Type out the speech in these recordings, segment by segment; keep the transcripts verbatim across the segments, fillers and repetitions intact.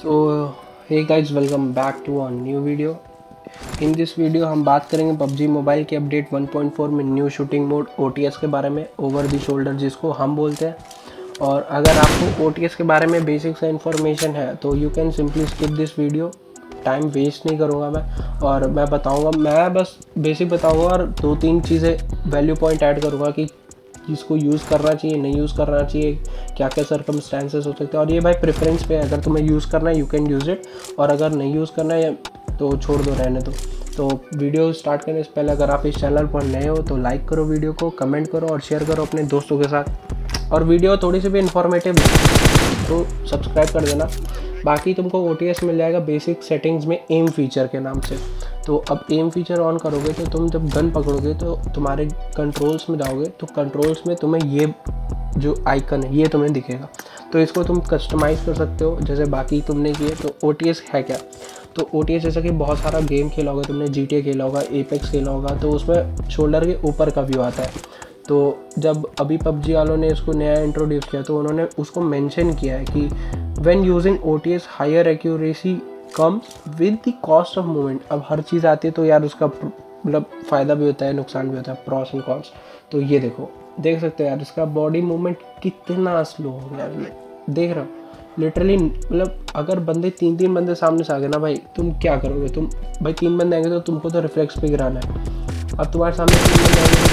So hey guys, welcome back to a new video. In this video हम बात करेंगे PUBG mobile के update one point four में new shooting mode O T S के बारे में, ओवर द शोल्डर जिसको हम बोलते हैं। और अगर आपको ओ टी एस के बारे में बेसिक सा इन्फॉर्मेशन है तो you can simply skip this video. Time waste नहीं करूँगा मैं, और मैं बताऊँगा, मैं बस बेसिक बताऊँगा और दो तीन चीज़ें वैल्यू पॉइंट ऐड करूँगा कि जिसको यूज़ करना चाहिए, नहीं यूज़ करना चाहिए, क्या क्या सर्कमस्टेंसेस हो सकते हैं। और ये भाई प्रेफरेंस पे है, अगर तुम्हें यूज़ करना है यू कैन यूज़ इट, और अगर नहीं यूज़ करना है तो छोड़ दो, रहने दो। तो वीडियो स्टार्ट करने से पहले अगर आप इस चैनल पर नए हो तो लाइक करो वीडियो को, कमेंट करो और शेयर करो अपने दोस्तों के साथ। और वीडियो थोड़ी सी भी इन्फॉर्मेटिव है तो सब्सक्राइब कर देना। बाकी तुमको ओ टी एस मिल जाएगा बेसिक सेटिंग्स में एम फीचर के नाम से। तो अब एम फीचर ऑन करोगे तो तुम जब गन पकड़ोगे तो तुम्हारे कंट्रोल्स में जाओगे तो कंट्रोल्स में तुम्हें ये जो आइकन है ये तुम्हें दिखेगा। तो इसको तुम कस्टमाइज़ कर सकते हो जैसे बाकी तुमने किए। तो ओ टी एस है क्या? तो ओ टी एस जैसा कि बहुत सारा गेम खेला होगा तुमने, जी टी ए खेला होगा, एपेक्स खेला होगा, तो उसमें शोल्डर के ऊपर का व्यू आता है। तो जब अभी पबजी वालों ने इसको नया इंट्रोड्यूस किया तो उन्होंने उसको मेंशन किया है कि when using O T S higher accuracy comes with the cost of movement. अब हर चीज़ आती है तो यार उसका मतलब फ़ायदा भी होता है, नुकसान भी होता है, प्रॉस एंड कॉन्स। तो ये देखो, देख सकते हो यार इसका बॉडी मूवमेंट कितना स्लो हो गया है। मैं देख रहा हूँ लिटरली, मतलब अगर बंदे तीन तीन बंदे सामने से आ गए ना भाई, तुम क्या करोगे? तुम भाई तीन बंदे आएंगे तो तुमको तो रिफ्लेक्स पे गिराना है। अब तुम्हारे सामने तीन बंदे आएंगे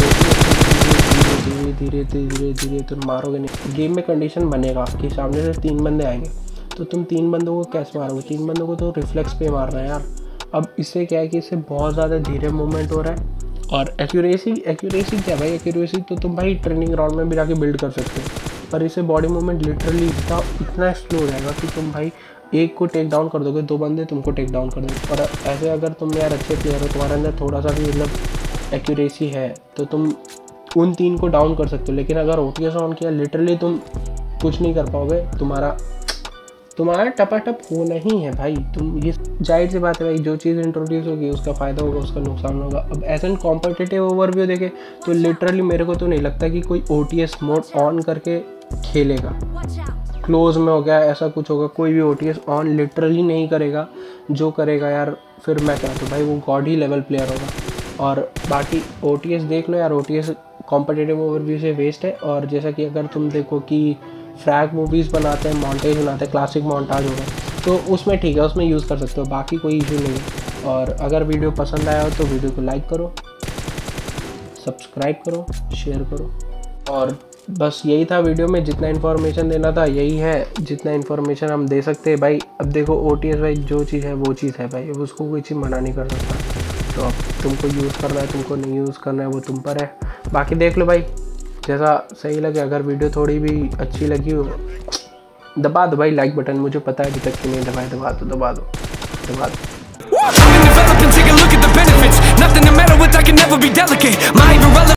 तो धीरे धीरे धीरे धीरे धीरे तुम मारोगे नहीं। गेम में कंडीशन बनेगा कि सामने से तीन बंदे आएंगे तो तुम तीन बंदों को कैसे मारोगे? तीन बंदों को तो रिफ्लेक्स पे मारना है यार। अब इससे क्या है कि इससे बहुत ज़्यादा धीरे मूवमेंट हो रहा है। और एक्यूरेसी एक्यूरेसी क्या भाई? एक्यूरेसी तो तुम भाई ट्रेनिंग ग्राउंड में भी जाके बिल्ड कर सकते हो, पर इससे बॉडी मूवमेंट लिटरली इतना इतना स्लो हो जाएगा कि तुम भाई एक को टेक डाउन कर दोगे, दो बंदे तुमको टेक डाउन कर दोगे। और ऐसे अगर तुम यार अच्छे प्लेयर हो, तुम्हारे अंदर थोड़ा सा भी मतलब एक्यूरेसी है तो तुम उन तीन को डाउन कर सकते हो। लेकिन अगर ओ टी एस ऑन किया लिटरली तुम कुछ नहीं कर पाओगे, तुम्हारा तुम्हारा टपाटप होना ही है भाई। तुम ये जाहिर सी बात है भाई, जो चीज़ इंट्रोड्यूस होगी उसका फ़ायदा होगा, उसका नुकसान होगा। अब ऐसा कॉम्पिटिटिव ओवरव्यू देखे तो लिटरली मेरे को तो नहीं लगता कि कोई O T S mode on करके खेलेगा। क्लोज में हो गया ऐसा कुछ होगा, कोई भी O T S on literally नहीं करेगा। जो करेगा यार फिर मैं कहता हूँ भाई वो गॉड ही लेवल प्लेयर होगा। और बाकी ओ टी एस देख लो यार, O T S competitive overview से वेस्ट है। और जैसा कि अगर तुम देखो कि फ्रैग मूवीज़ बनाते हैं, मॉन्टेज बनाते हैं, क्लासिक मॉन्टाज हो गए, तो उसमें ठीक है, उसमें यूज़ कर सकते हो, बाकी कोई इशू नहीं है। और अगर वीडियो पसंद आया हो तो वीडियो को लाइक करो, सब्सक्राइब करो, शेयर करो। और बस यही था वीडियो में, जितना इन्फॉर्मेशन देना था यही है, जितना इन्फॉर्मेशन हम दे सकते हैं भाई। अब देखो ओ टी एस भाई जो चीज़ है वो चीज़ है भाई, अब उसको कोई चीज़ मना नहीं कर सकता। तो अब तुमको यूज़ करना है, तुमको नहीं यूज़ करना है, वो तुम पर है। बाकी देख लो भाई, जैसा सही लगे। अगर वीडियो थोड़ी भी अच्छी लगी हो दबा दो भाई लाइक बटन, मुझे पता है अभी तक कि नहीं दबाए, दबा दो दबा दो दबा दो।